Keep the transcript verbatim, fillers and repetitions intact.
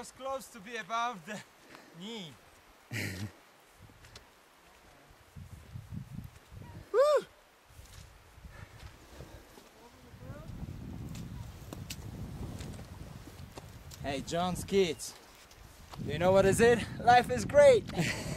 was close to be above the knee. Woo! Hey, John Skeets. You know what is it? Life is great!